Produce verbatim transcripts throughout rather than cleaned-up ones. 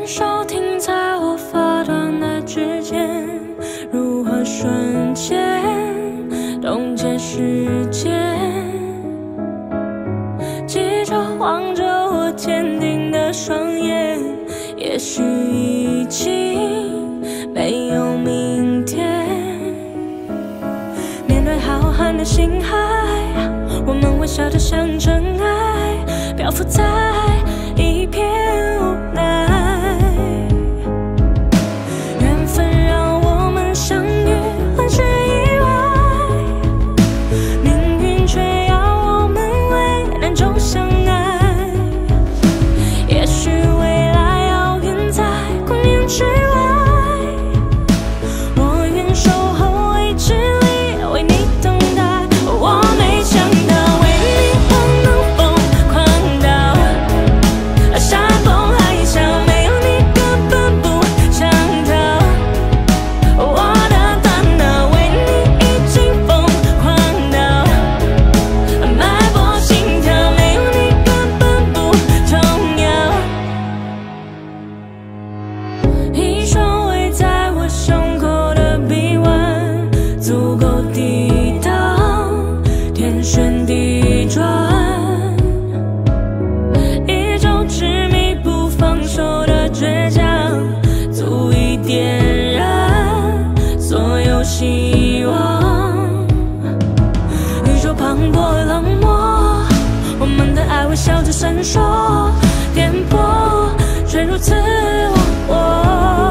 手停在我发端的指尖，如何瞬间冻结时间？记着望着我坚定的双眼，也许已经没有明天。面对浩瀚的星海，我们微笑得像真爱，漂浮在一片无奈。缘分让我们相遇，很是意外，命运却要我们为难中相爱。也许未来遥远在光年之外，我愿守候未知里，为你等待。我没想到为你我能疯狂到山崩海啸，没有你根本不想逃。我的大脑为你已经疯狂到脉搏心跳，没有你根本不重要。一双围在我胸口的臂弯，足够抵挡天旋地转，一周执迷不放手的倔强，足以点燃所有希望。宇宙磅礴冷漠，我们的爱微笑着闪烁，颠簸却如此忘我。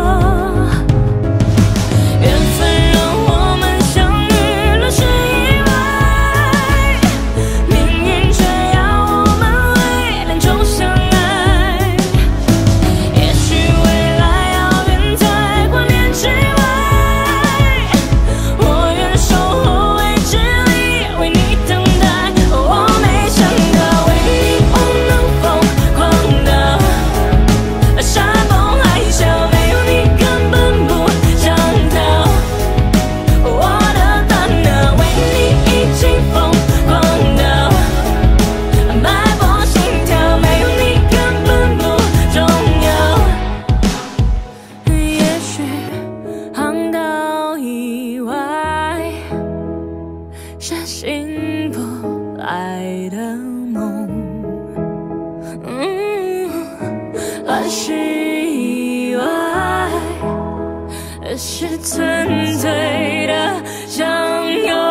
缘分让我们相遇，乱世意外，命运却要我们为难中相爱。也许未来遥远在光年之外，我愿守候未知里，为你等待。我没想到为你我能疯狂到山崩海啸，没有你根本不想逃。我的大脑为你已经疯狂到脉搏心跳，没有你根本不重要。也许航道以外是醒不来的梦，嗯，乱世以外是纯粹的相拥。